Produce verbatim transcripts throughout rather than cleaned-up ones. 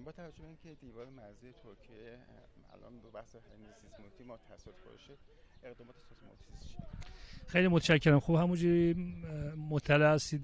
با توجه به اینکه دیوار مرزی ترکیه الان به بحث سیسموتی ما تاثیر گذاشته، اقدامات سیسموتی چیه؟ خیلی متشکرم. خوب همونجوری مطلع هستید،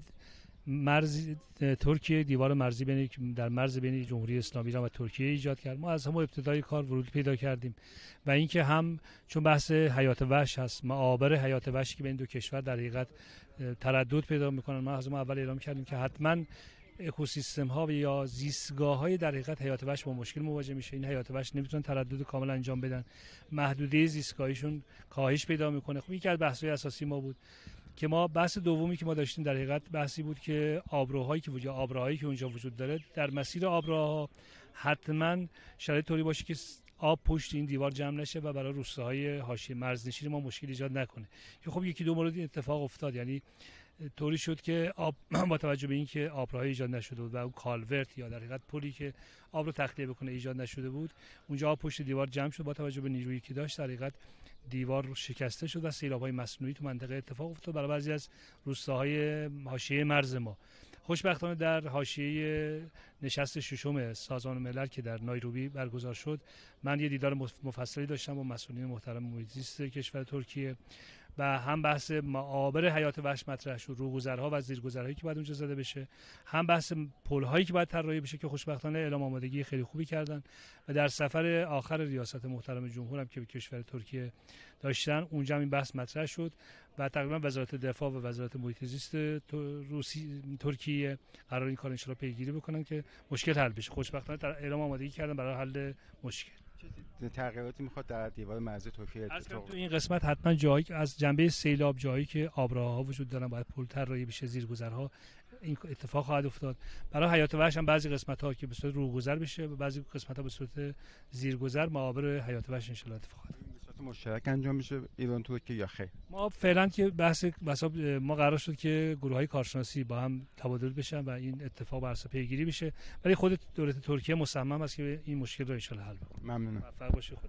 مرز ترکیه دیوار مرزی بین در مرز بین جمهوری اسلامی ایران و ترکیه ایجاد کرد. ما از همون ابتدای کار ورود پیدا کردیم و اینکه هم چون بحث حیات وحش هست، معابر حیات وحشی که بین دو کشور در حقیقت تردد پیدا میکنن، ما از ما اول اعلام کردیم که حتما اکوسیستم ها یا زیستگاه های در حقیقت حیات وحش با مشکل مواجه میشه. این حیات وحش نمیتونن تردد کامل انجام بدن، محدوده زیستگاهیشون کاهش پیدا میکنه. خب این که از بحث‌های اساسی ما بود که ما بحث دومی که ما داشتیم در حقیقت بحثی بود که آبراهایی که وجود آبراهایی که اونجا وجود داره، در مسیر آبراها حتما شرایط طوری باشه که آب پشت این دیوار جمع نشه و برای روستاهای حاشیه مرزنشین ما مشکل ایجاد نکنه. که خب یکی دو مورد اتفاق افتاد، یعنی طوری شد که آب با توجه به اینکه آبراهی ایجاد نشده بود و اون کالورت یا در حقیقت پلی که آب رو تخلیه بکنه ایجاد نشده بود، اونجا آب پشت دیوار جمع شد. با توجه به نیرویی که داشت در حقیقت دیوار رو شکسته شد و سیلاب‌های مصنوعی تو منطقه اتفاق افتاد برای بعضی از روستاهای حاشیه مرز ما. خوشبختانه در حاشیه نشست ششم سازمان ملل که در نایروبی برگزار شد، من یه دیدار مفصلی داشتم با مسئولین محترم محیط زیست کشور ترکیه و هم بحث معابر حیات وحش مطرح شد، روگذرها و زیرگذرهایی که باید اونجا زده بشه، هم بحث پل‌هایی که باید طراحی بشه که خوشبختانه اعلام آمادگی خیلی خوبی کردن و در سفر آخر ریاست محترم جمهور هم که به کشور ترکیه داشتن اونجا این بحث مطرح شد و تقریبا وزارت دفاع و وزارت محیط زیست روسی ترکیه قرار این کار ان شاءالله پیگیری بکنن که مشکل حل بشه. خوشبختانه در اعلام آمادگی کردن برای حل مشکل. تغییراتی میخواد در دیوار مرزی ترکیه اتفاق تو این قسمت حتما جایی از جنبه سیلاب، جایی که آبراها وجود دارن باید پل طراحی بشه، زیرگذرها این اتفاق خواهد افتاد. برای حیات وحش هم بعضی قسمت ها که به صورت روگذر بشه و بعضی قسمت ها به صورت زیرگذر معابر حیات وحش ان شاء الله اتفاق خواهد به صورت مشترک انجام میشه ایران ترکیه یا خیر؟ ما فعلا که بحث بحث ما قرار شد که گروه های کارشناسی با هم تبادل بشن و این اتفاق بر اساس پیگیری بشه، ولی خود دولت ترکیه مصمم است که این مشکل رو ان شاء الله حل کنه. ممنونم. موفق باشید.